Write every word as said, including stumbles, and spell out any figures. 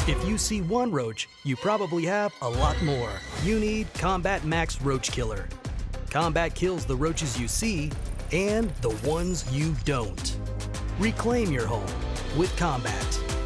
If you see one roach, you probably have a lot more. You need Combat Max Roach Killer. Combat kills the roaches you see and the ones you don't. Reclaim your home with Combat.